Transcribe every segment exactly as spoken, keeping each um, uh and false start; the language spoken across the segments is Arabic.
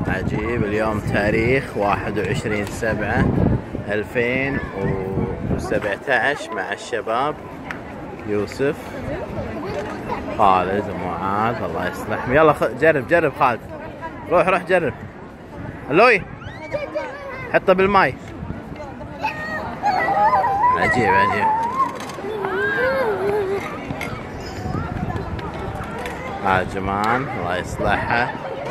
عجيب. اليوم تاريخ واحد وعشرين سبعة ألفين وسبعة عشر مع الشباب يوسف خالد ومعاذ الله يصلحهم. يلا جرب جرب خالد، روح روح جرب. اللوي حطه بالماي. عجيب عجيب. ها جمان الله يصلحها.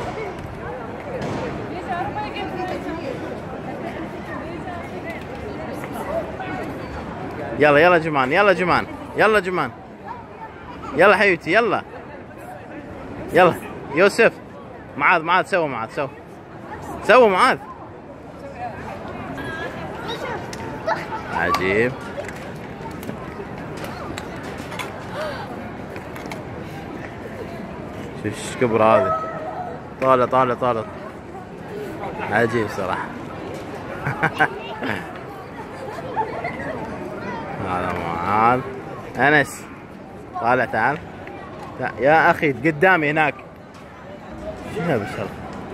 يلا يلا جمان، يلا جمان، يلا جمان، يلا حبيبتي، يلا يلا يوسف. معاذ معاذ سووا معاذ سووا سووا معاذ. عجيب. شوف ايش كبر هذه. طالع طالع طالع. عجيب صراحة. هذا معاذ. أنس طالع تعال. يا أخي قدامي هناك. شنو بالشرف؟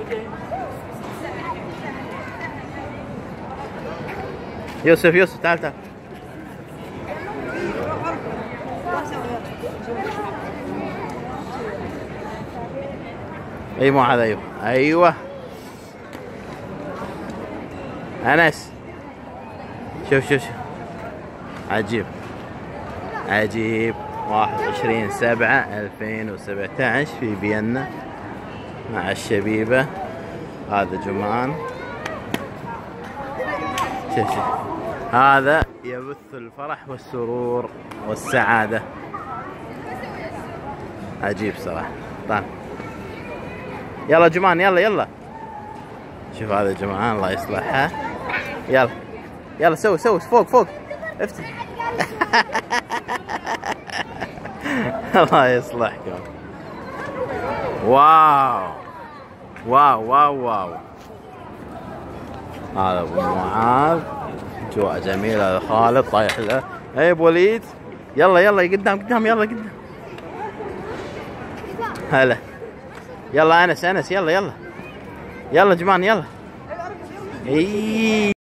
يوسف يوسف تعال تعال. اي معاذ ايوه ايوه. أنس شوف شوف شوف. عجيب عجيب. واحد وعشرين سبعة ألفين وسبعة عشر في فيينا مع الشبيبة. هذا جمان. شوف شوف. هذا يبث الفرح والسرور والسعادة. عجيب صراحة. طيب يلا جمان يلا يلا. شوف هذا جمان الله يصلحها. يلا يلا سوي سوي فوق فوق افتح. الله يصلحكم. واو واو واو واو. هذا ابو معاذ. اجواء جميله. هذا خالد طايح له. اي ابو وليد يلا يلا قدام قدام يلا قدام. هلا يلا انس انس يلا يلا يلا جمان يلا. اي